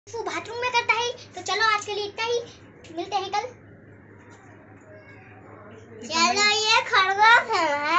वो बाथरूम में करता है। तो चलो आज के लिए इतना ही, मिलते हैं कल। चलो ये खरगोश है।